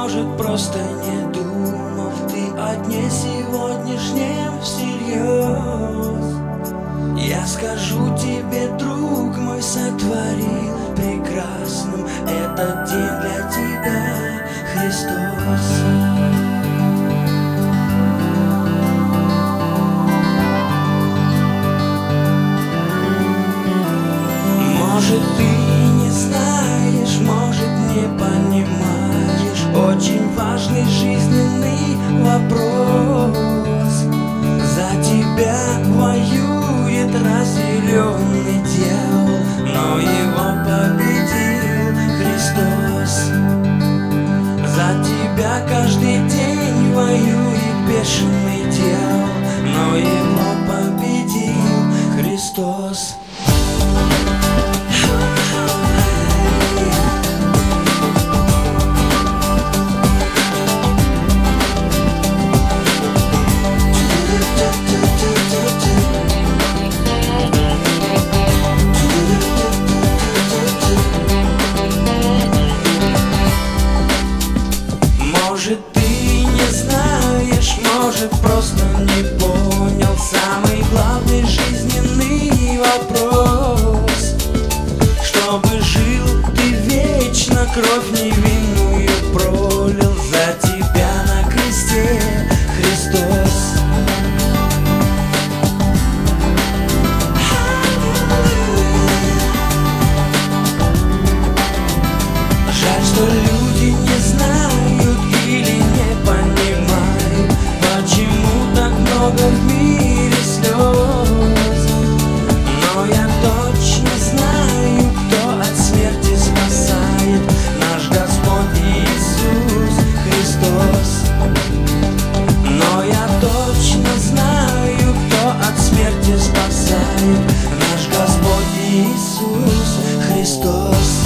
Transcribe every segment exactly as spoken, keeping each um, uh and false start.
может, просто не думал ты о дне сегодняшнем всерьез. Я скажу тебе, друг мой, сотворил прекрасным этот день для тебя Христос. Может, ты не знаешь, может, не понимаешь очень важный жизненный вопрос. За тебя воюет разъяренный дьявол, но его победил Христос. За тебя каждый день воюет бешеный дьявол, но его победил Христос. Может, ты не знаешь, может, просто не понял самый главный жизненный вопрос. Чтобы жил ты вечно, кровь невинную пролил за тебя на кресте Христос. Жаль, что люди не знают или не понимают, почему так много в мире слез. Но я точно знаю, кто от смерти спасает, наш Господь Иисус Христос. Но я точно знаю, кто от смерти спасает, наш Господь Иисус Христос.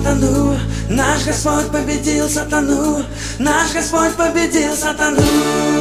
Наш Господь победил сатану, наш Господь победил сатану.